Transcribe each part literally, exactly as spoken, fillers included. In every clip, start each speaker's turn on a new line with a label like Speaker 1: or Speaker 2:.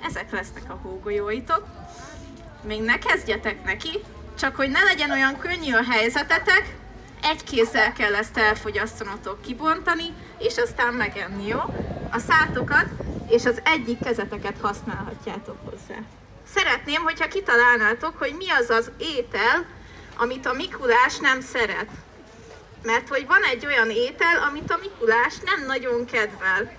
Speaker 1: Ezek lesznek a hógolyóitok. Még ne kezdjetek neki, csak hogy ne legyen olyan könnyű a helyzetetek, egy kézzel kell ezt elfogyasztanotok, kibontani, és aztán megenni, jó? A szátokat és az egyik kezeteket használhatjátok hozzá. Szeretném, hogyha kitalálnátok, hogy mi az az étel, amit a Mikulás nem szeret. Mert hogy van egy olyan étel, amit a Mikulás nem nagyon kedvel.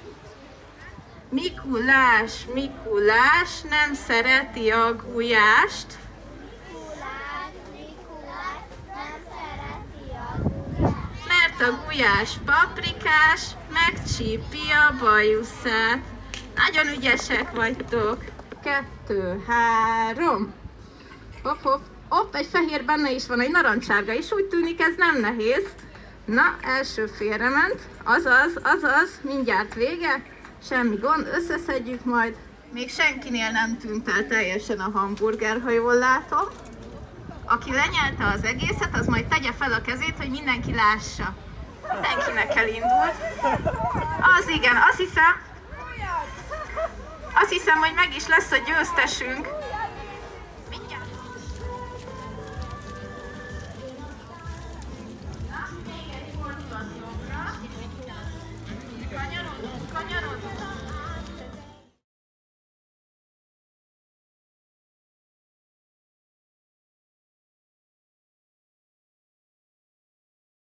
Speaker 1: Mikulás, Mikulás nem szereti a gulyást.
Speaker 2: Mikulás, Mikulás nem szereti a gulyást.
Speaker 1: Mert a gulyás paprikás megcsípi a bajuszát. Nagyon ügyesek vagytok. Kettő, három. Hopp, hopp. Hopp, egy fehér benne is van, egy narancsárga is. Úgy tűnik, ez nem nehéz. Na, első félrement. Azaz, azaz, mindjárt vége. Semmi gond, összeszedjük majd. Még senkinél nem tűnt el teljesen a hamburger, ha jól látom. Aki lenyelte az egészet, az majd tegye fel a kezét, hogy mindenki lássa. Mindenkinek elindult. Az igen, azt hiszem, azt hiszem, hogy meg is lesz a győztesünk.